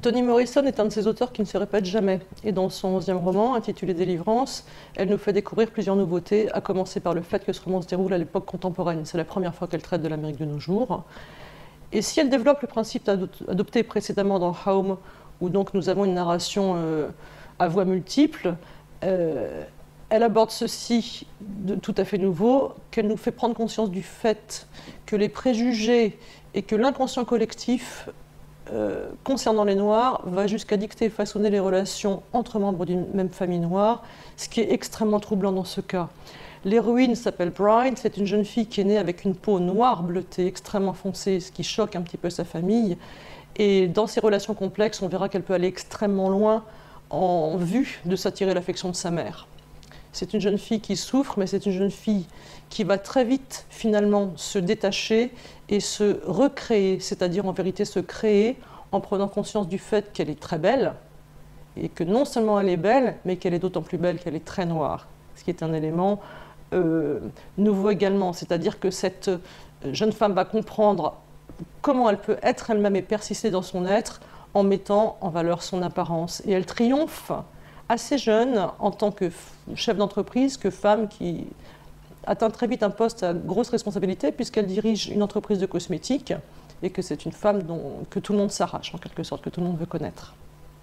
Toni Morrison est un de ces auteurs qui ne se répète jamais. Et dans son 11e roman, intitulé Délivrance, elle nous fait découvrir plusieurs nouveautés, à commencer par le fait que ce roman se déroule à l'époque contemporaine. C'est la première fois qu'elle traite de l'Amérique de nos jours. Et si elle développe le principe adopté précédemment dans Home, où donc nous avons une narration à voix multiples, elle aborde ceci de tout à fait nouveau, qu'elle nous fait prendre conscience du fait que les préjugés et que l'inconscient collectif concernant les Noirs va jusqu'à dicter et façonner les relations entre membres d'une même famille noire, ce qui est extrêmement troublant dans ce cas. L'héroïne s'appelle Bride, c'est une jeune fille qui est née avec une peau noire bleutée, extrêmement foncée, ce qui choque un petit peu sa famille. Et dans ces relations complexes, on verra qu'elle peut aller extrêmement loin en vue de s'attirer l'affection de sa mère. C'est une jeune fille qui souffre, mais c'est une jeune fille qui va très vite finalement se détacher et se recréer, c'est-à-dire en vérité se créer en prenant conscience du fait qu'elle est très belle et que non seulement elle est belle, mais qu'elle est d'autant plus belle qu'elle est très noire, ce qui est un élément nouveau également, c'est-à-dire que cette jeune femme va comprendre comment elle peut être elle-même et persister dans son être en mettant en valeur son apparence. Et elle triomphe assez jeune en tant que chef d'entreprise, que femme qui atteint très vite un poste à grosse responsabilité puisqu'elle dirige une entreprise de cosmétiques et que c'est une femme que tout le monde s'arrache en quelque sorte, que tout le monde veut connaître.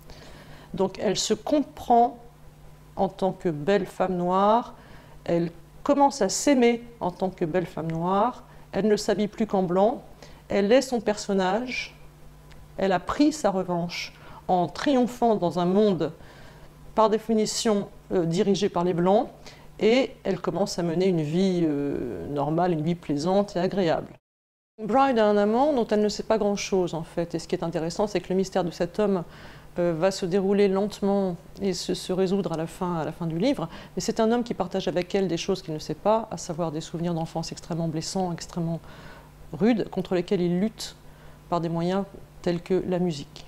Donc elle se comprend en tant que belle femme noire, elle commence à s'aimer en tant que belle femme noire, elle ne s'habille plus qu'en blanc, elle est son personnage, elle a pris sa revanche en triomphant dans un monde par définition dirigé par les Blancs, et elle commence à mener une vie normale, une vie plaisante et agréable. Bride a un amant dont elle ne sait pas grand-chose en fait, et ce qui est intéressant, c'est que le mystère de cet homme va se dérouler lentement et se résoudre à la fin du livre, mais c'est un homme qui partage avec elle des choses qu'il ne sait pas, à savoir des souvenirs d'enfance extrêmement blessants, extrêmement rudes, contre lesquels il lutte par des moyens tels que la musique.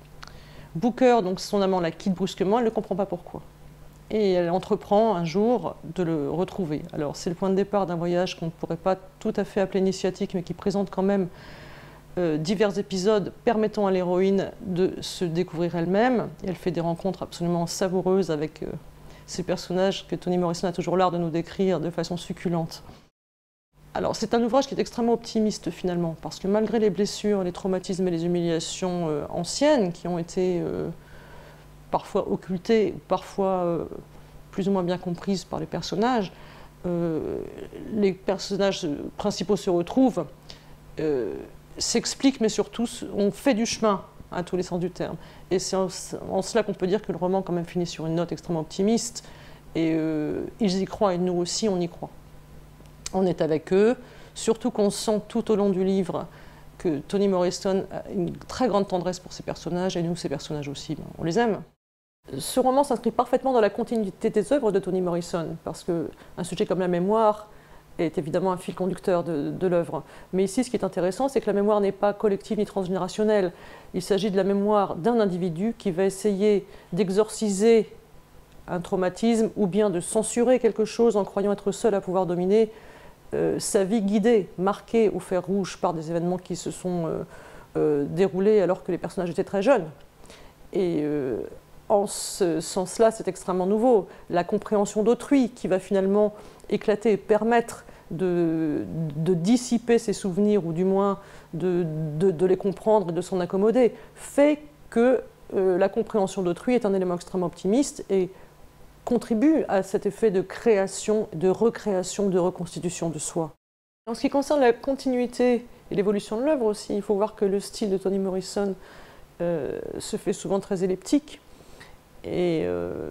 Booker, donc son amant, la quitte brusquement, elle ne comprend pas pourquoi. Et elle entreprend un jour de le retrouver. Alors c'est le point de départ d'un voyage qu'on ne pourrait pas tout à fait appeler initiatique, mais qui présente quand même divers épisodes permettant à l'héroïne de se découvrir elle-même. Elle fait des rencontres absolument savoureuses avec ces personnages que Toni Morrison a toujours l'art de nous décrire de façon succulente. Alors c'est un ouvrage qui est extrêmement optimiste finalement, parce que malgré les blessures, les traumatismes et les humiliations anciennes qui ont été parfois occultées, parfois plus ou moins bien comprises par les personnages principaux se retrouvent, s'expliquent, mais surtout on fait du chemin à tous les sens du terme. Et c'est en cela qu'on peut dire que le roman quand même finit sur une note extrêmement optimiste, et ils y croient et nous aussi on y croit. On est avec eux, surtout qu'on sent tout au long du livre que Toni Morrison a une très grande tendresse pour ses personnages, et nous, ces personnages aussi, on les aime. Ce roman s'inscrit parfaitement dans la continuité des œuvres de Toni Morrison, parce qu'un sujet comme la mémoire est évidemment un fil conducteur de l'œuvre. Mais ici, ce qui est intéressant, c'est que la mémoire n'est pas collective ni transgénérationnelle. Il s'agit de la mémoire d'un individu qui va essayer d'exorciser un traumatisme ou bien de censurer quelque chose en croyant être seul à pouvoir dominer sa vie guidée, marquée au fer rouge par des événements qui se sont déroulés alors que les personnages étaient très jeunes. Et en ce sens-là, c'est extrêmement nouveau. La compréhension d'autrui qui va finalement éclater et permettre de dissiper ses souvenirs, ou du moins de les comprendre et de s'en accommoder, fait que la compréhension d'autrui est un élément extrêmement optimiste et contribue à cet effet de création, de recréation, de reconstitution de soi. En ce qui concerne la continuité et l'évolution de l'œuvre aussi, il faut voir que le style de Toni Morrison se fait souvent très elliptique, et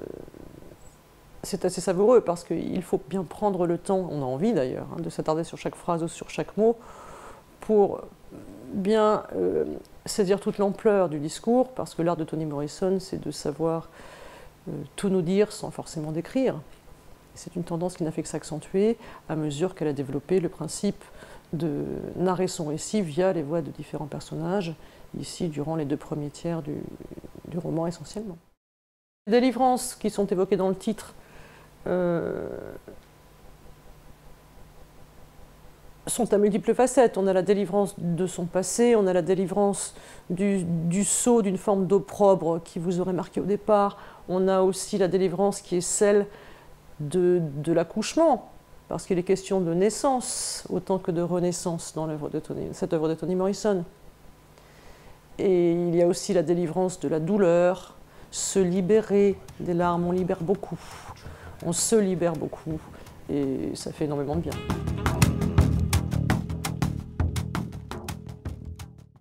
c'est assez savoureux parce qu'il faut bien prendre le temps, on a envie d'ailleurs, de s'attarder sur chaque phrase ou sur chaque mot pour bien saisir toute l'ampleur du discours, parce que l'art de Toni Morrison, c'est de savoir tout nous dire sans forcément décrire. C'est une tendance qui n'a fait que s'accentuer à mesure qu'elle a développé le principe de narrer son récit via les voix de différents personnages, ici durant les 2 premiers tiers du roman essentiellement. Les délivrances qui sont évoquées dans le titre sont à multiples facettes. On a la délivrance de son passé, on a la délivrance du sceau d'une forme d'opprobre qui vous aurait marqué au départ. On a aussi la délivrance qui est celle de l'accouchement, parce qu'il est question de naissance autant que de renaissance dans cette œuvre de Toni Morrison. Et il y a aussi la délivrance de la douleur, se libérer des larmes, on libère beaucoup, on se libère beaucoup, et ça fait énormément de bien.